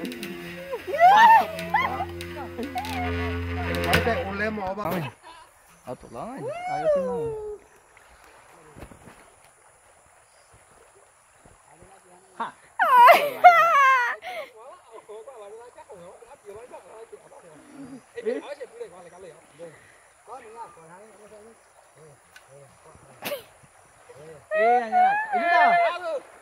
Ahorita un lemo va. À, tốt lắm. À, cái xin nào. Ha. Ê, này, này, này,